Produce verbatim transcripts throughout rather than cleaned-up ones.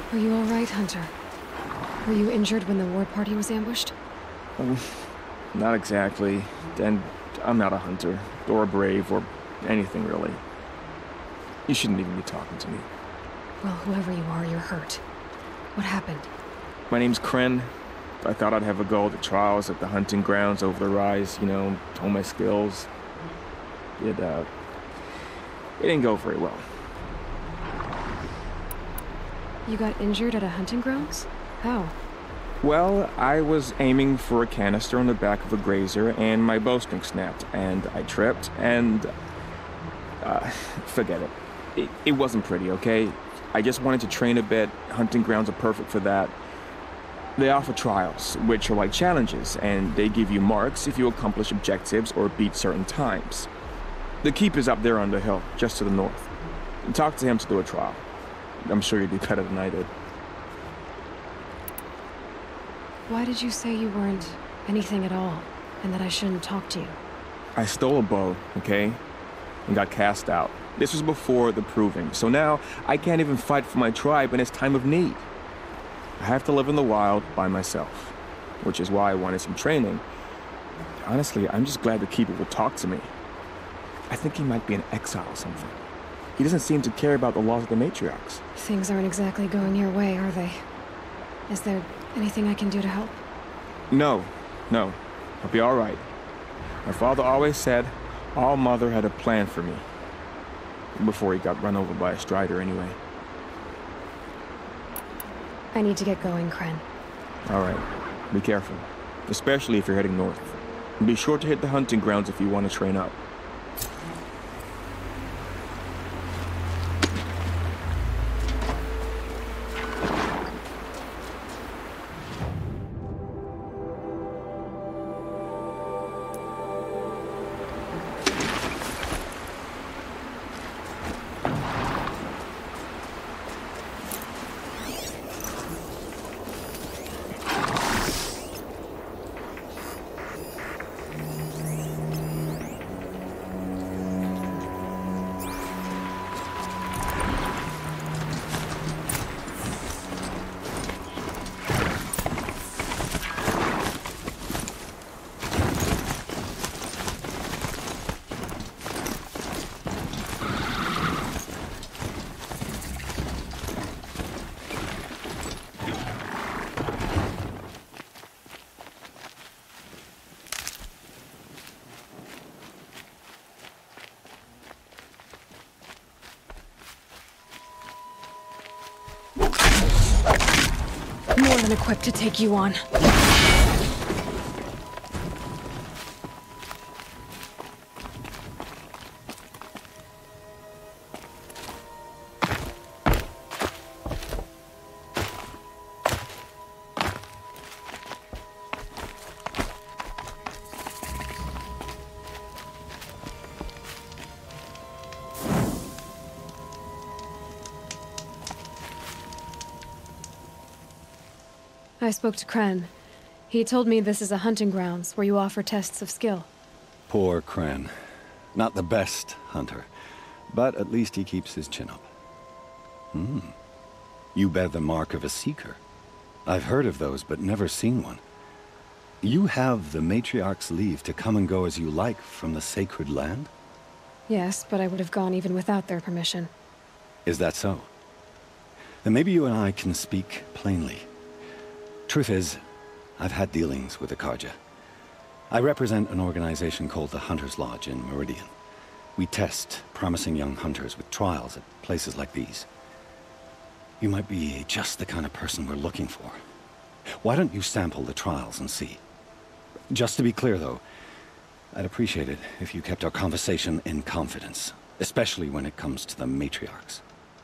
Are you all right, Hunter? Were you injured when the ward party was ambushed? Um, not exactly. And I'm not a hunter, or a brave, or anything really. You shouldn't even be talking to me. Well, whoever you are, you're hurt. What happened? My name's Kren. I thought I'd have a go at the trials at the hunting grounds over the rise, you know, hone my skills. It, uh... It didn't go very well. You got injured at a hunting grounds? How? Well, I was aiming for a canister on the back of a grazer, and my bowstring snapped, and I tripped, and... Uh, forget it. it. It wasn't pretty, okay? I just wanted to train a bit. Hunting grounds are perfect for that. They offer trials, which are like challenges, and they give you marks if you accomplish objectives or beat certain times. The keep is up there on the hill, just to the north. Talk to him to do a trial. I'm sure you'd be better than I did. Why did you say you weren't anything at all, and that I shouldn't talk to you? I stole a bow, okay? And got cast out. This was before the proving, so now I can't even fight for my tribe in its time of need. I have to live in the wild by myself, which is why I wanted some training. Honestly, I'm just glad the Keeper would talk to me. I think he might be in exile or something. He doesn't seem to care about the laws of the matriarchs. Things aren't exactly going your way, are they? Is there anything I can do to help? No, no. I'll be all right. My father always said All Mother had a plan for me. Before he got run over by a strider, anyway. I need to get going, Kren. All right. Be careful. Especially if you're heading north. And be sure to hit the hunting grounds if you want to train up. More than equipped to take you on. I spoke to Kren. He told me this is a hunting grounds where you offer tests of skill. Poor Kren. Not the best hunter, but at least he keeps his chin up. Hmm. You bear the mark of a seeker. I've heard of those, but never seen one. You have the Matriarch's leave to come and go as you like from the sacred land? Yes, but I would have gone even without their permission. Is that so? Then maybe you and I can speak plainly. Truth is, I've had dealings with the Carja. I represent an organization called the Hunter's Lodge in Meridian. We test promising young hunters with trials at places like these. You might be just the kind of person we're looking for. Why don't you sample the trials and see? Just to be clear, though, I'd appreciate it if you kept our conversation in confidence, especially when it comes to the matriarchs.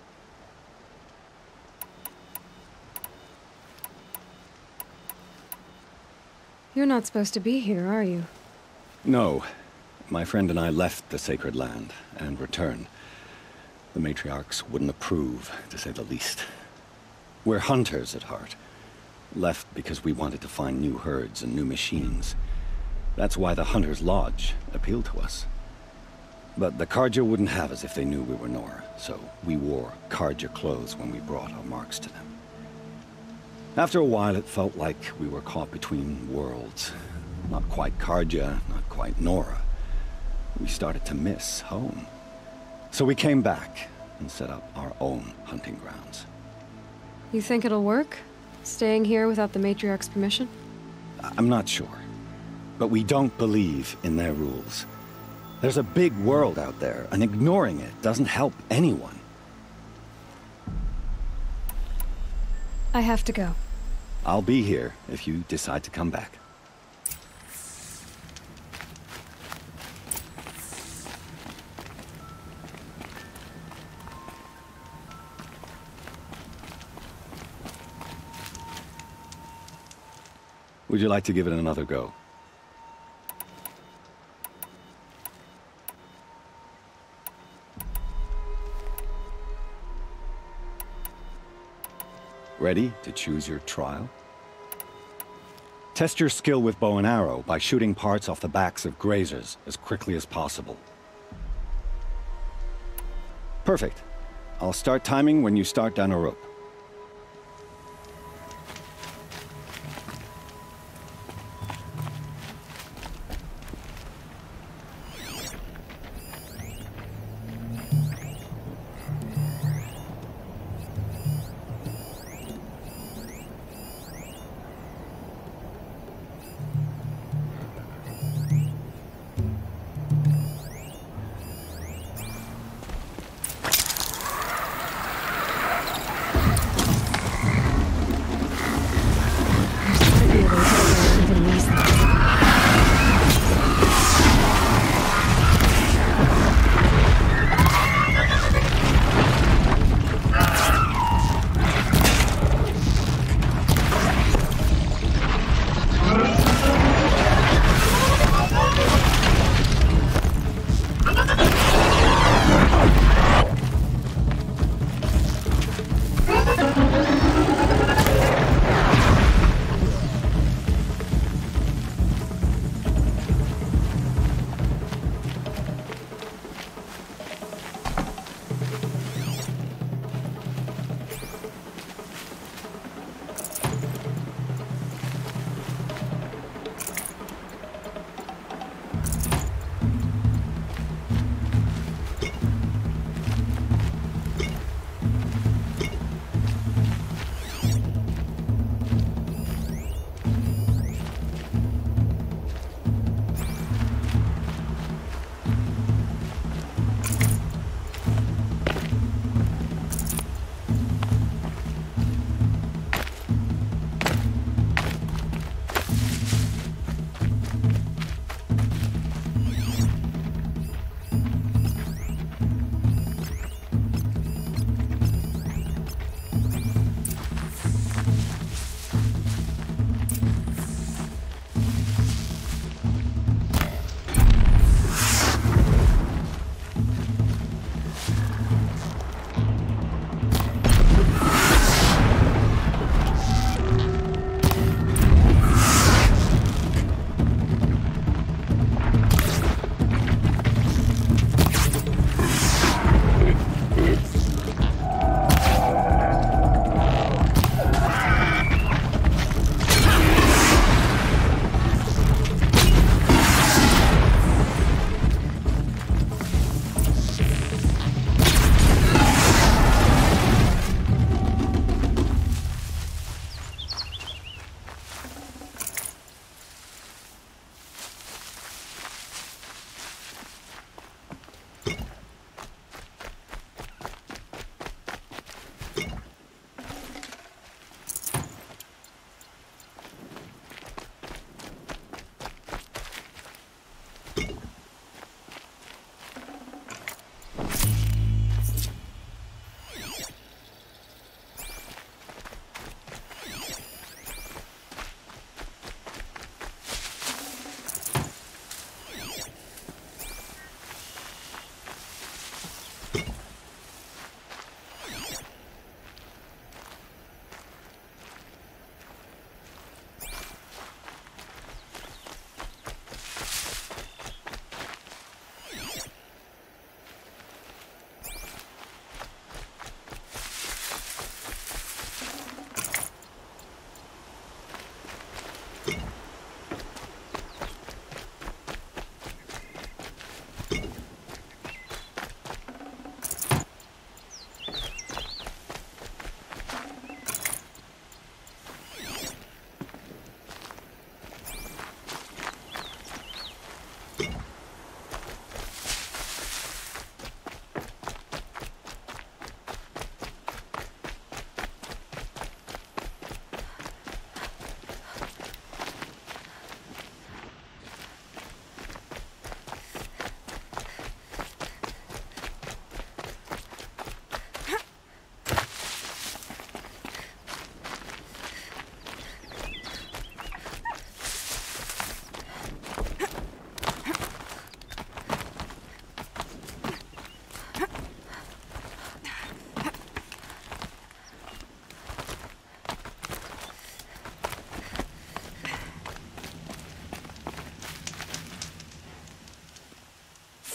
You're not supposed to be here, are you? No. My friend and I left the sacred land and returned. The matriarchs wouldn't approve, to say the least. We're hunters at heart. Left because we wanted to find new herds and new machines. That's why the Hunter's Lodge appealed to us. But the Carja wouldn't have us if they knew we were Nora, so we wore Carja clothes when we brought our marks to them. After a while, it felt like we were caught between worlds. Not quite Carja, not quite Nora. We started to miss home. So we came back and set up our own hunting grounds. You think it'll work? Staying here without the Matriarch's permission? I'm not sure. But we don't believe in their rules. There's a big world out there, and ignoring it doesn't help anyone. I have to go. I'll be here if you decide to come back. Would you like to give it another go? Ready to choose your trial? Test your skill with bow and arrow by shooting parts off the backs of grazers as quickly as possible. Perfect. I'll start timing when you start down a rope.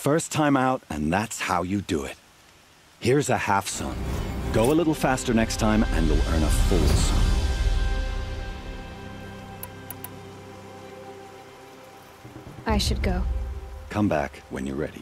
First time out, and that's how you do it. Here's a half sun. Go a little faster next time, and you'll earn a full sun. I should go. Come back when you're ready.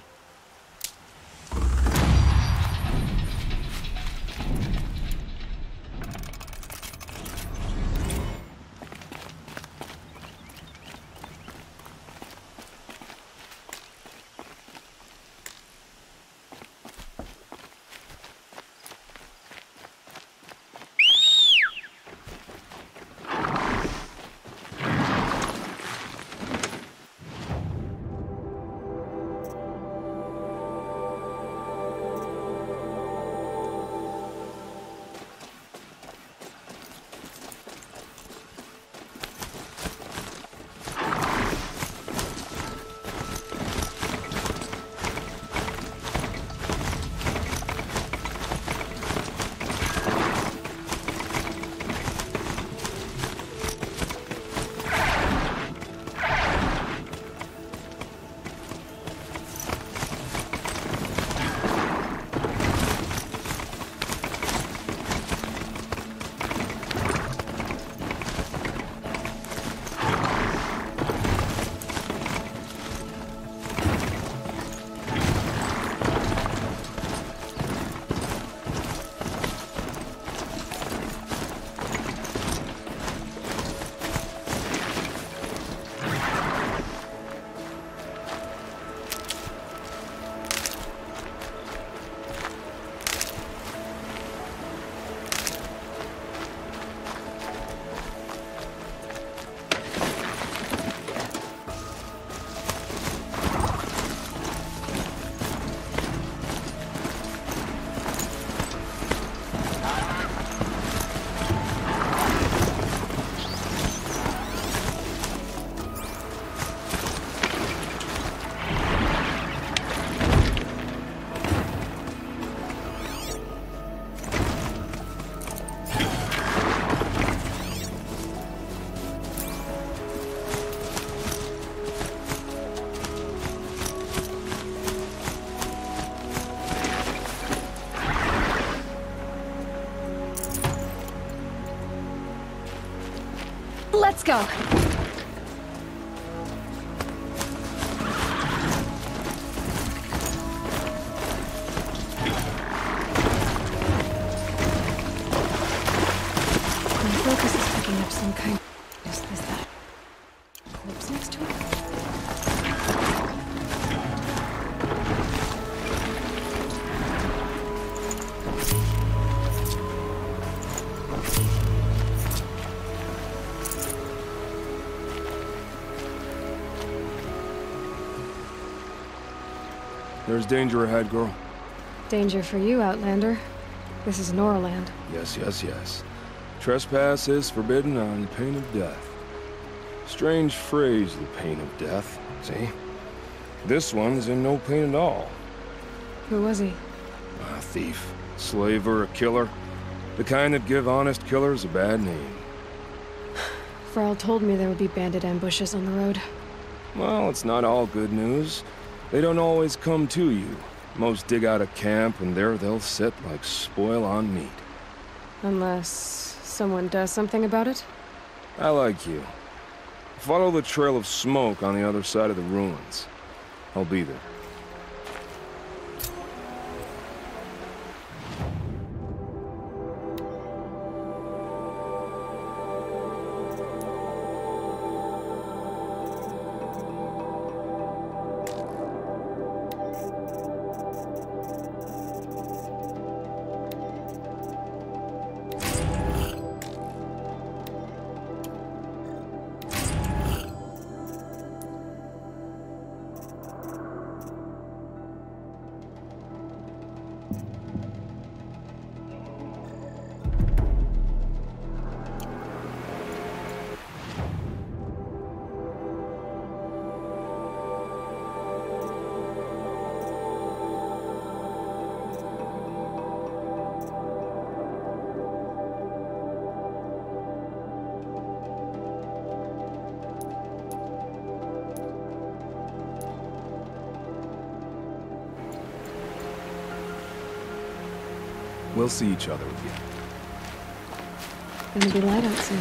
Let's go. My focus is picking up some kind. Is this that corpse next to it? There's danger ahead, girl. Danger for you, Outlander. This is Norland. Yes, yes, yes. Trespass is forbidden on pain of death. Strange phrase, the pain of death, see? This one's in no pain at all. Who was he? A thief, slaver, a killer. The kind that give honest killers a bad name. Frall told me there would be bandit ambushes on the road. Well, it's not all good news. They don't always come to you. Most dig out a camp, and there they'll sit like spoil on meat. Unless someone does something about it? I like you. Follow the trail of smoke on the other side of the ruins. I'll be there. we'll see each other again. Gonna be light out soon.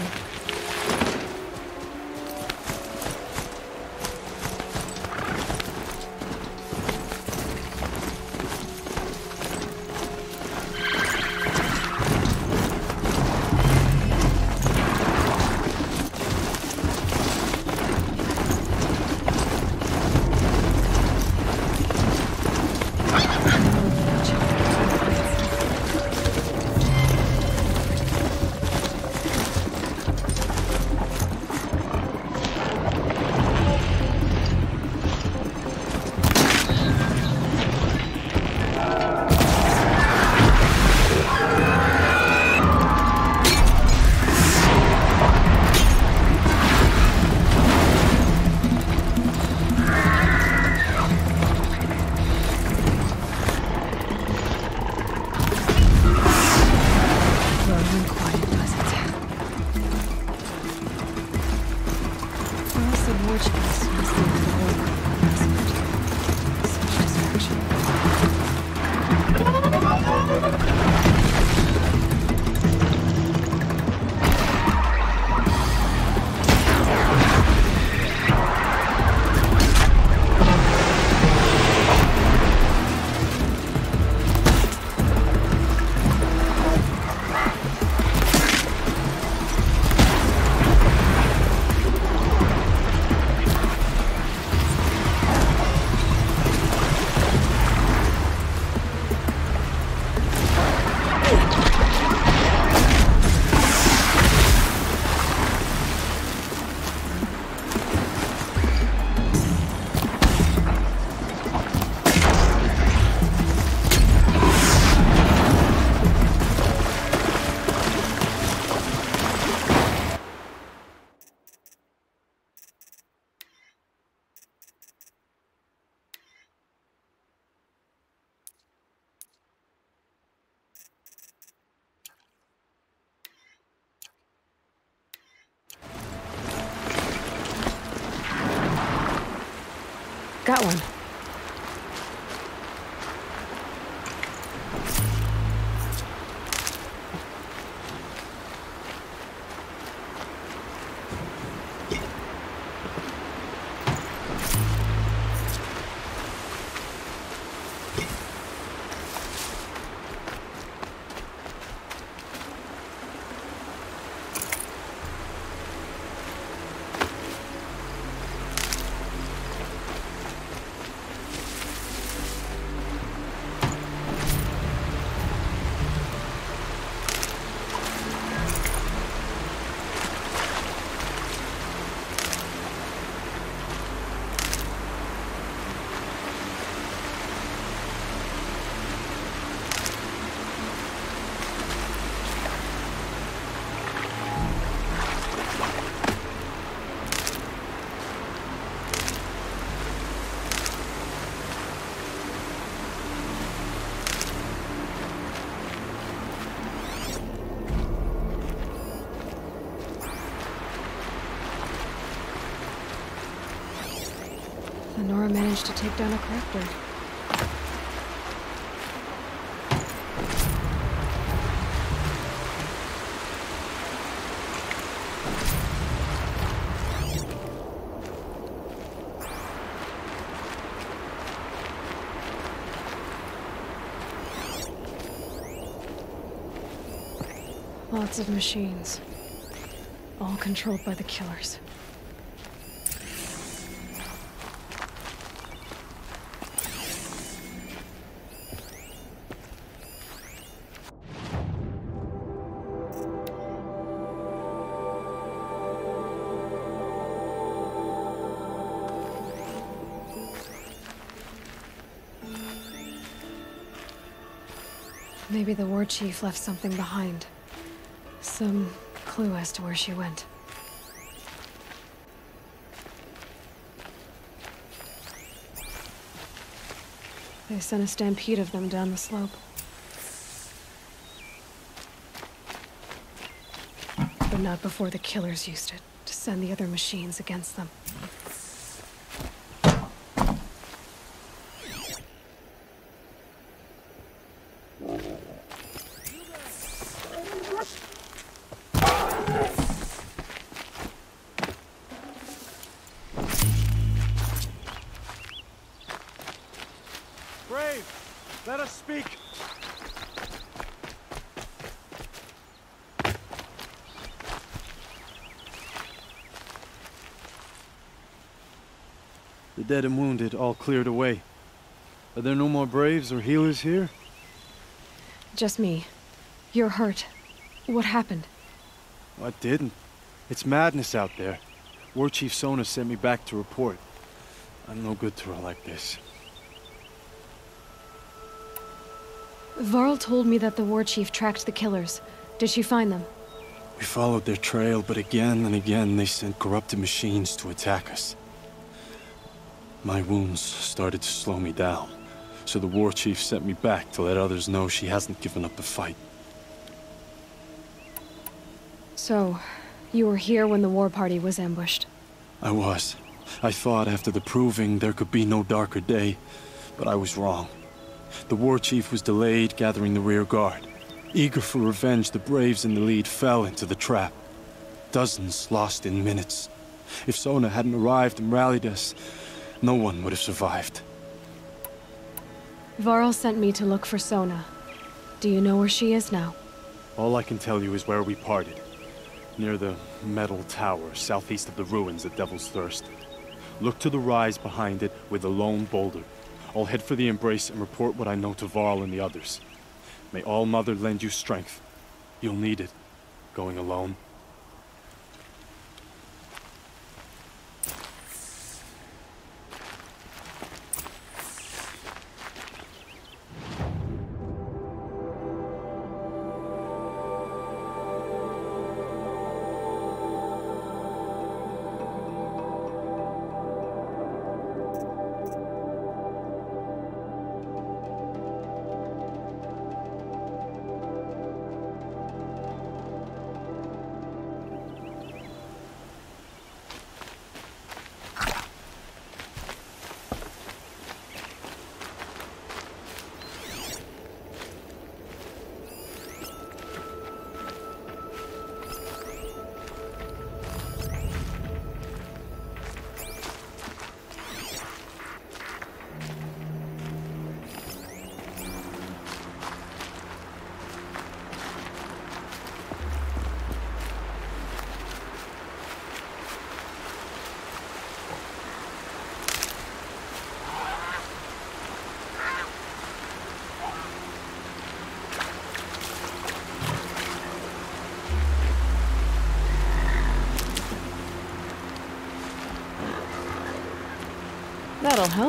Got one. Nora managed to take down a crafter. Lots of machines, all controlled by the killers. Maybe the war chief left something behind. Some clue as to where she went. They sent a stampede of them down the slope. But not before the killers used it to send the other machines against them. The dead and wounded all cleared away. Are there no more Braves or healers here? Just me. You're hurt. What happened? I didn't. It's madness out there. War Chief Sona sent me back to report. I'm no good to her like this. Varl told me that the War Chief tracked the killers. Did she find them? We followed their trail, but again and again they sent corrupted machines to attack us. My wounds started to slow me down, so the War Chief sent me back to let others know she hasn't given up the fight. So, you were here when the war party was ambushed? I was. I thought after the proving there could be no darker day, but I was wrong. The War Chief was delayed gathering the rear guard. Eager for revenge, the Braves in the lead fell into the trap. Dozens lost in minutes. If Sona hadn't arrived and rallied us, no one would have survived. Varl sent me to look for Sona. Do you know where she is now? All I can tell you is where we parted. Near the metal tower, southeast of the ruins at Devil's Thirst. Look to the rise behind it with a lone boulder. I'll head for the Embrace and report what I know to Varl and the others. May All Mother lend you strength. You'll need it, going alone. That'll help.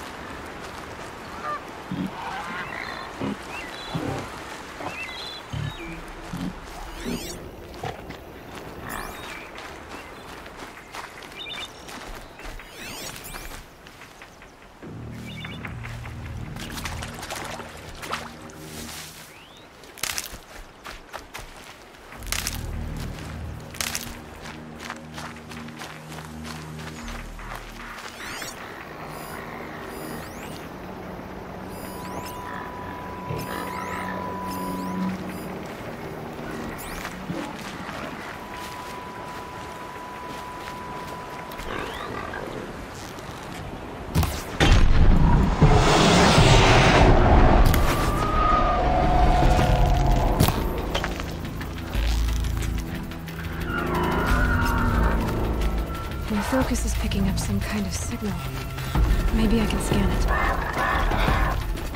My focus is picking up some kind of signal. Maybe I can scan it.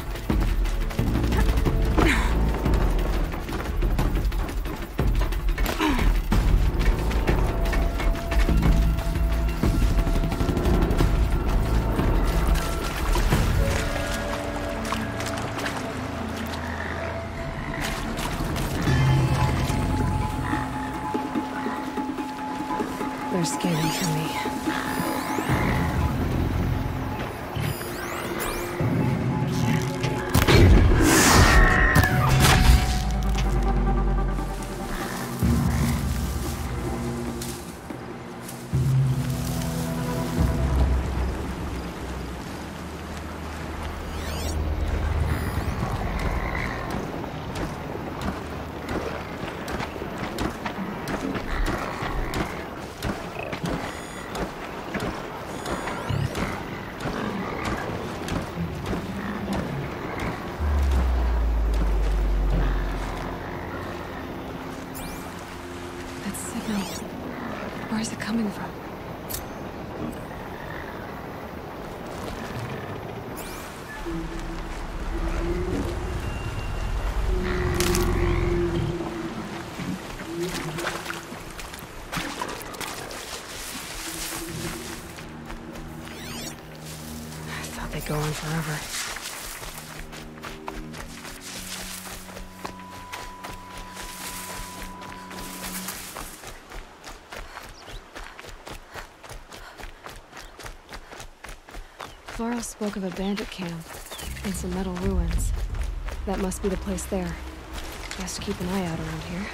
They're scanning for me. Where is it coming from? go on forever. Varl spoke of a bandit camp and some metal ruins. That must be the place there. Best keep an eye out around here.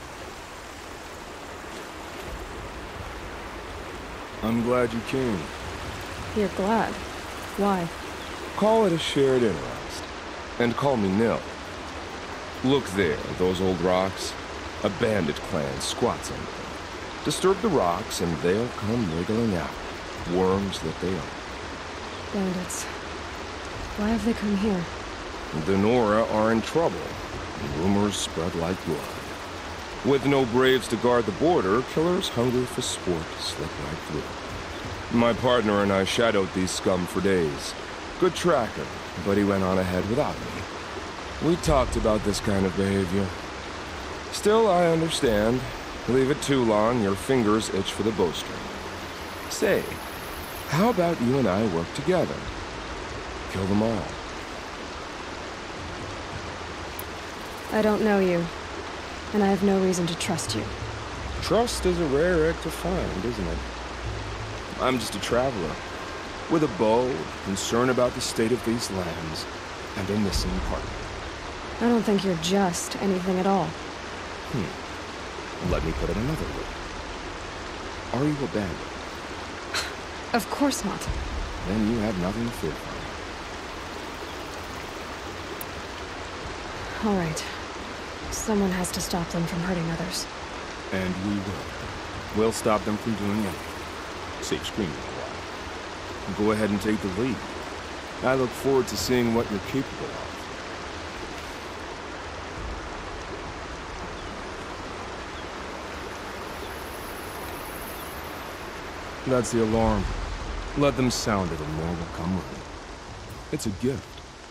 I'm glad you came. You're glad. Why? Call it a shared interest. And call me Nil. Look there, those old rocks. A bandit clan squats under them. Disturb the rocks and they'll come wriggling out. Worms that they are. Bandits. Why have they come here? The Nora are in trouble. Rumors spread like blood. With no braves to guard the border, killers hungry for sport slip right through. My partner and I shadowed these scum for days. Good tracker, but he went on ahead without me. We talked about this kind of behavior. Still, I understand. Leave it too long, your fingers itch for the bowstring. Say, how about you and I work together? Kill them all. I don't know you, and I have no reason to trust you. Trust is a rare egg to find, isn't it? I'm just a traveler, with a bow, concern about the state of these lands, and a missing partner. I don't think you're just anything at all. Hmm. Let me put it another way. Are you a bandit? Of course not. Then you have nothing to fear from me. All right. Someone has to stop them from hurting others. And we will. We'll stop them from doing anything. Save screaming a while. Go ahead and take the lead. I look forward to seeing what you're capable of. That's the alarm. Let them sound it and more will come running. It's a gift.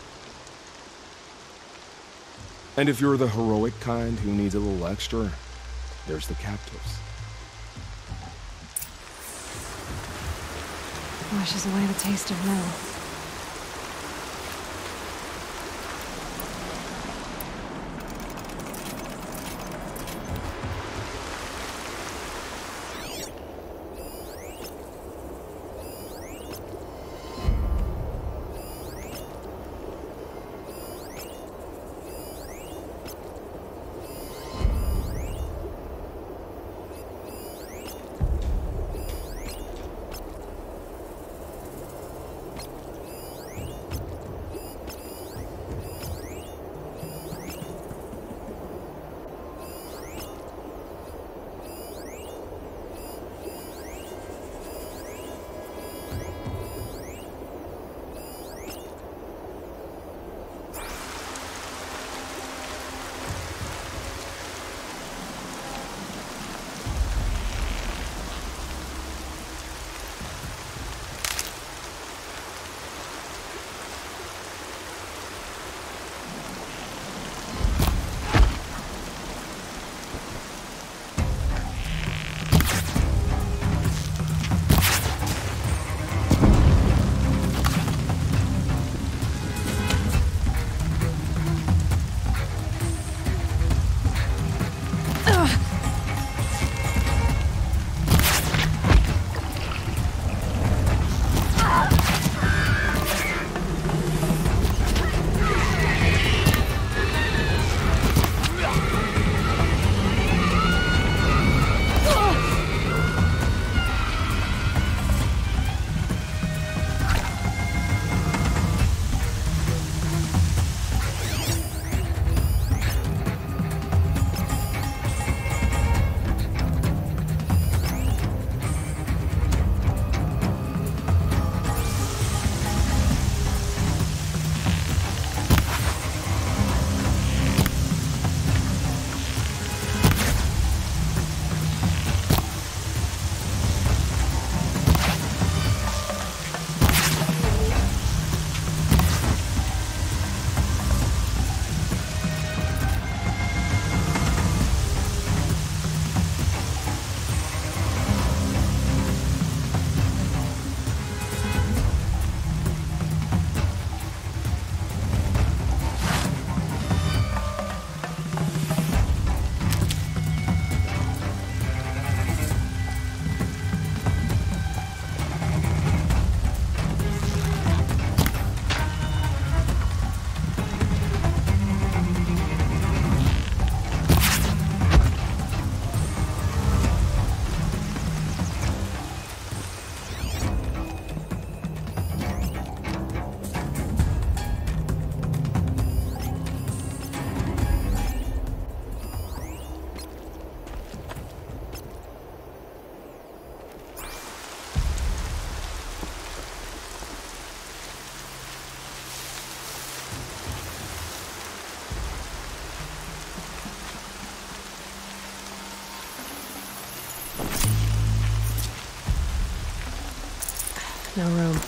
And if you're the heroic kind who needs a little extra, there's the captives. Washes away the taste of metal. no room.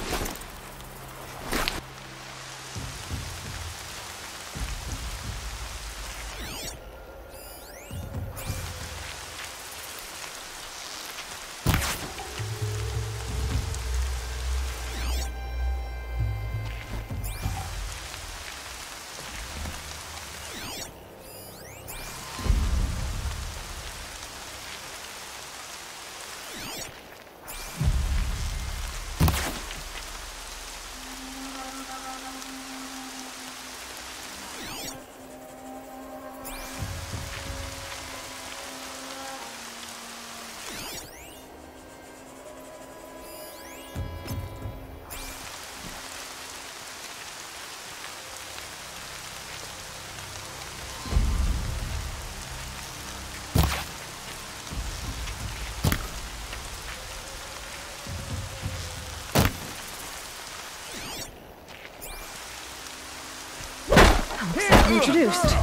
Looks like we're introduced.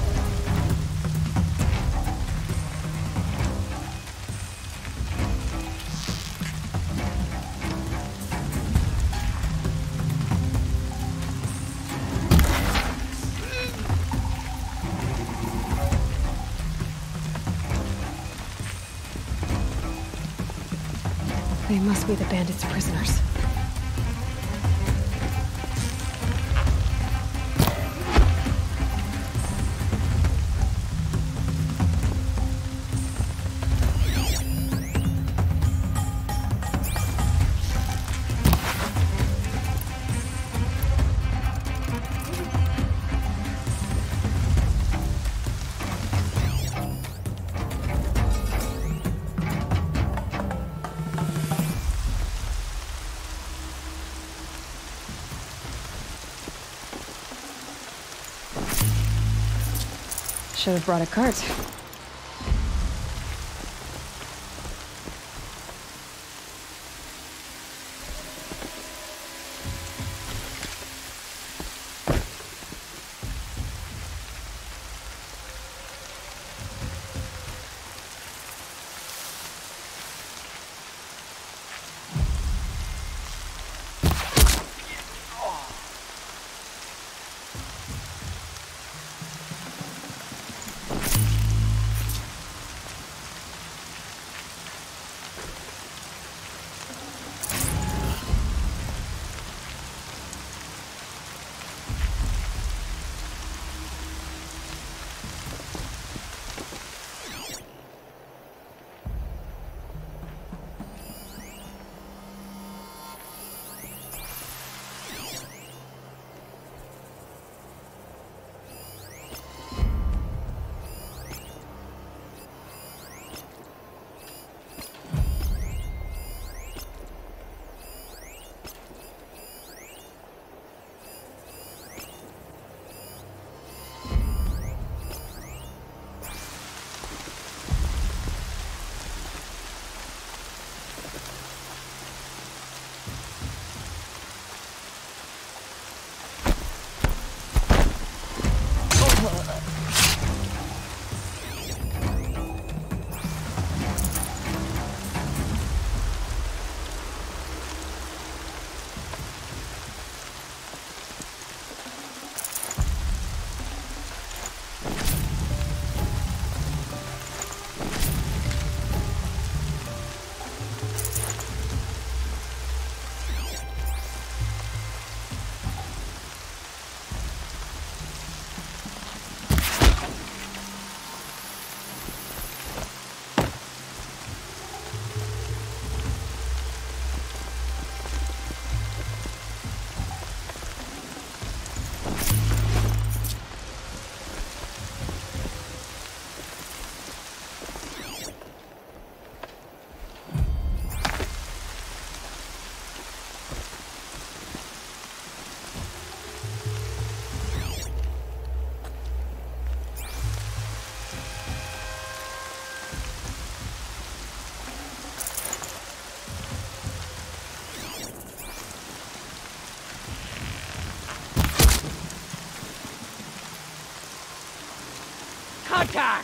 They must be the bandits' prisoners. Should have brought a cart. Contact!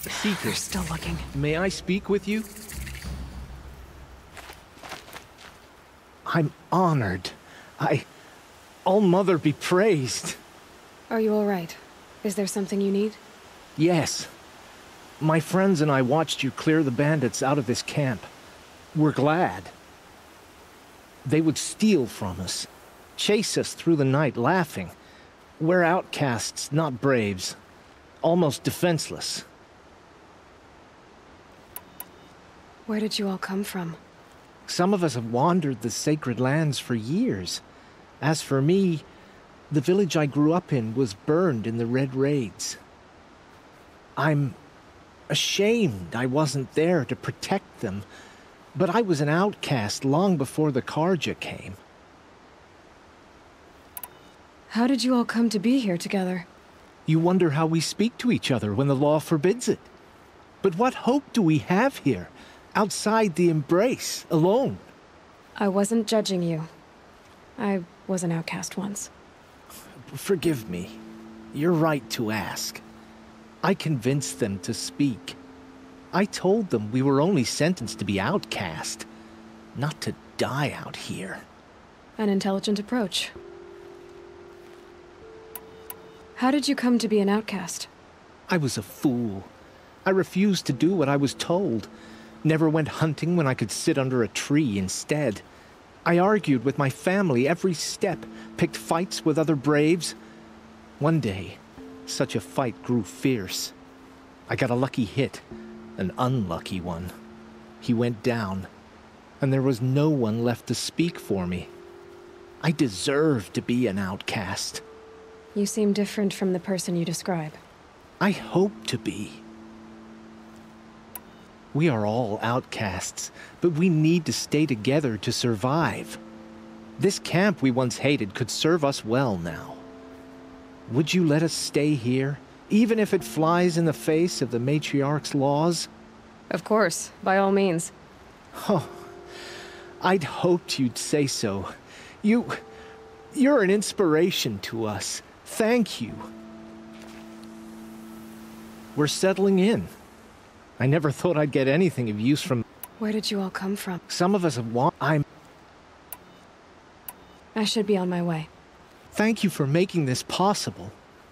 They're Seeker, still looking. may I speak with you? I'm honored. I... All-Mother be praised. Are you all right? Is there something you need? Yes. My friends and I watched you clear the bandits out of this camp. We're glad. They would steal from us, chase us through the night laughing. We're outcasts, not braves. Almost defenseless. Where did you all come from? Some of us have wandered the sacred lands for years. As for me, the village I grew up in was burned in the Red Raids. I'm ashamed I wasn't there to protect them, but I was an outcast long before the Carja came. How did you all come to be here together? You wonder how we speak to each other when the law forbids it. But what hope do we have here, outside the embrace, alone? I wasn't judging you. I was an outcast once. Forgive me. You're right to ask. I convinced them to speak. I told them we were only sentenced to be outcast, not to die out here. An intelligent approach. How did you come to be an outcast? I was a fool. I refused to do what I was told. Never went hunting when I could sit under a tree instead. I argued with my family every step, picked fights with other braves. One day, such a fight grew fierce. I got a lucky hit, an unlucky one. He went down, and there was no one left to speak for me. I deserved to be an outcast. You seem different from the person you describe. I hope to be. We are all outcasts, but we need to stay together to survive. This camp we once hated could serve us well now. Would you let us stay here, even if it flies in the face of the Matriarch's laws? Of course, by all means. Oh, I'd hoped you'd say so. You... you're an inspiration to us. Thank you. We're settling in. I never thought I'd get anything of use from... Where did you all come from? Some of us have wa- I'm... I should be on my way. Thank you for making this possible.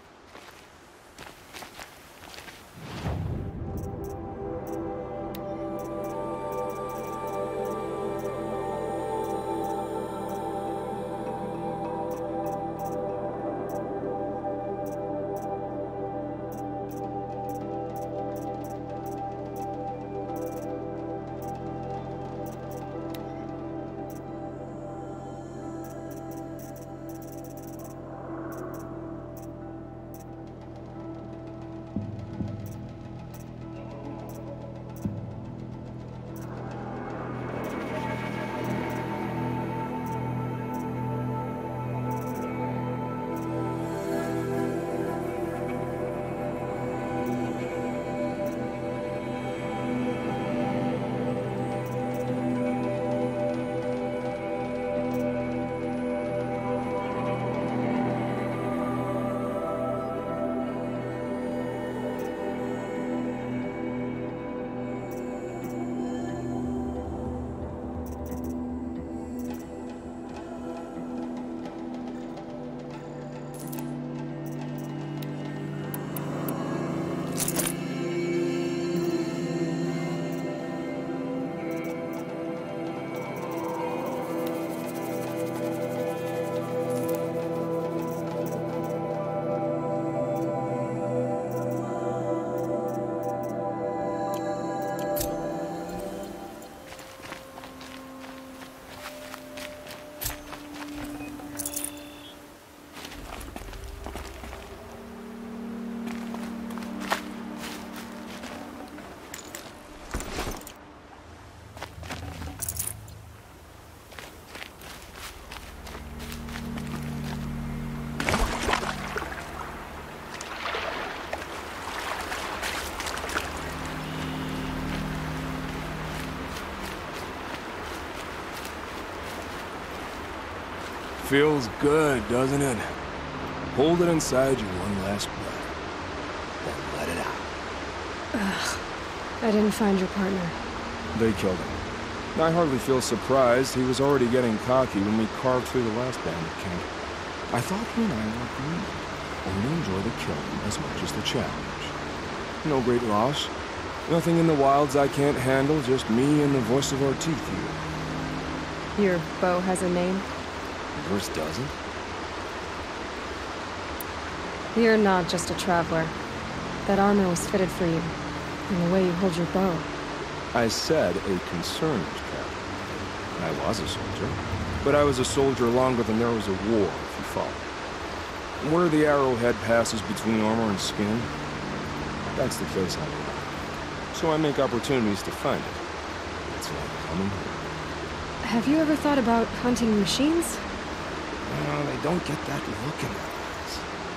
Feels good, doesn't it? Hold it inside you one last breath, then let it out. Ugh. I didn't find your partner. They killed him. I hardly feel surprised. He was already getting cocky when we carved through the last bandit camp. I thought he and I were agreed. Only enjoy the killing as much as the challenge. No great loss. Nothing in the wilds I can't handle, just me and the voice of our teeth here. Your bow has a name? Yours doesn't? You're not just a traveler. That armor was fitted for you, and the way you hold your bow. I said a concerned traveler. I was a soldier, but I was a soldier longer than there was a war, if you follow. Where the arrowhead passes between armor and skin, that's the place I belong. So I make opportunities to find it. It's like coming home. Have you ever thought about hunting machines? Well, they don't get that look in their eyes.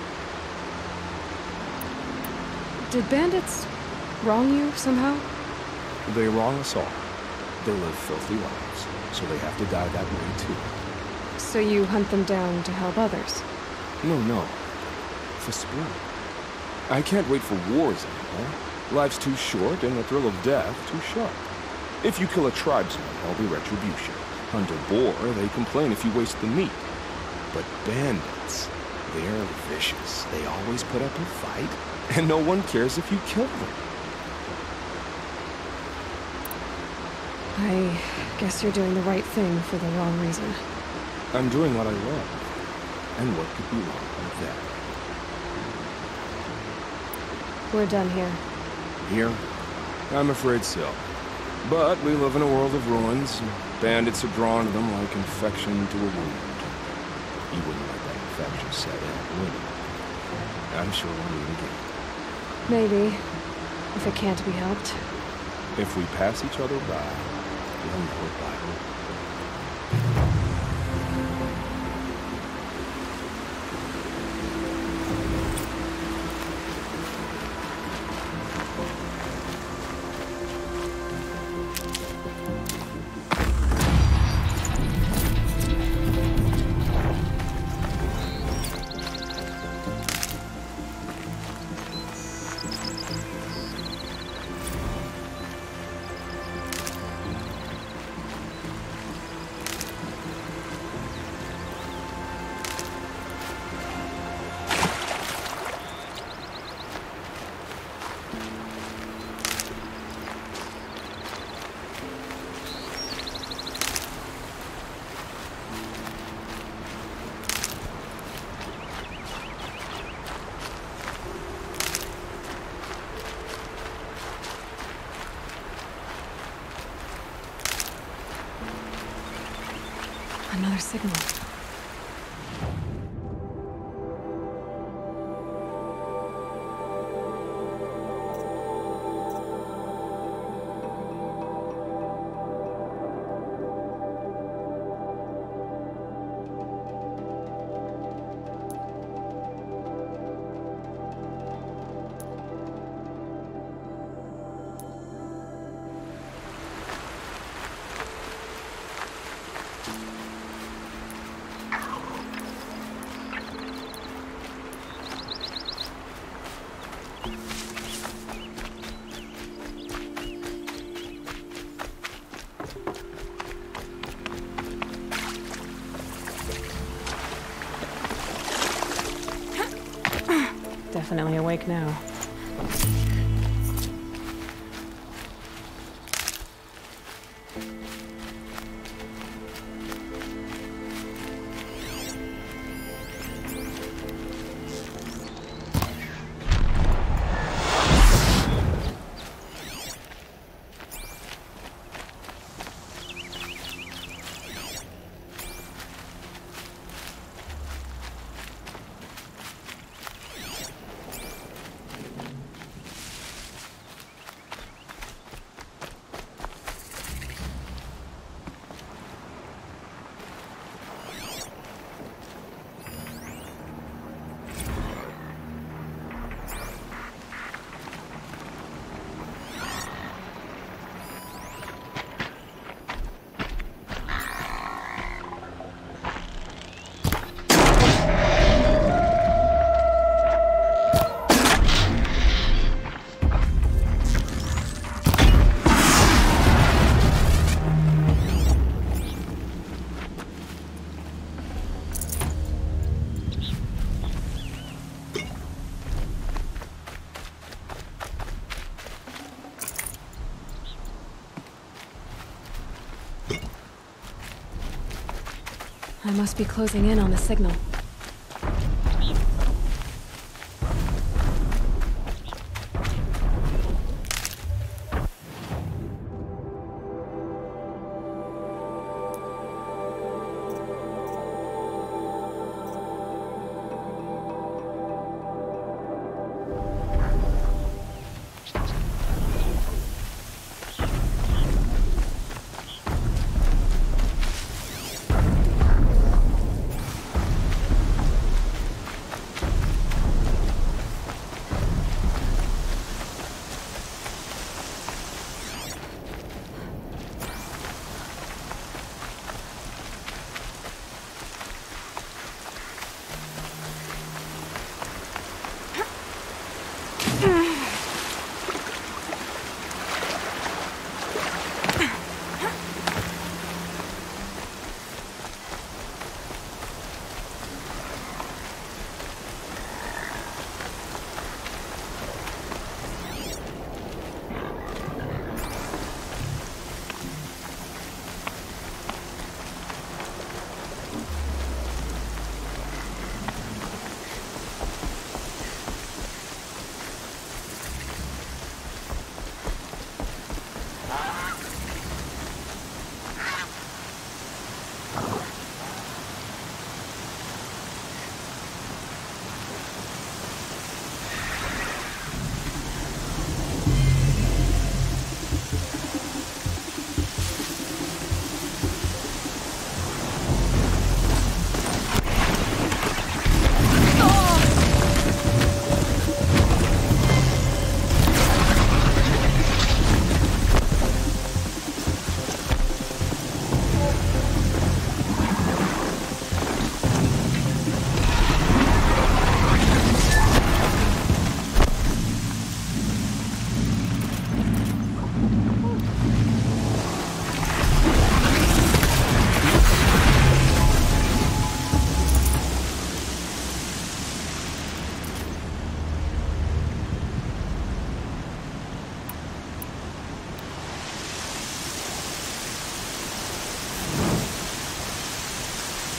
Did bandits wrong you somehow? They wrong us all. They live filthy lives, so they have to die that way too. So you hunt them down to help others? No, no. For sport. I can't wait for wars anymore. Life's too short, and the thrill of death too sharp. If you kill a tribesman, there'll be retribution. Hunt a boar, they complain if you waste the meat. But bandits, they're vicious. They always put up a fight, and no one cares if you kill them. I guess you're doing the right thing for the wrong reason. I'm doing what I love. And what could be wrong with that? We're done here. Here? I'm afraid so. But we live in a world of ruins, and bandits are drawn to them like infection to a wound. You wouldn't let that infection set in, would you? I'm sure we'll meet again. Maybe, if it can't be helped. If we pass each other by, we'll know it by hope. Another signal. Definitely awake now. I must be closing in on the signal.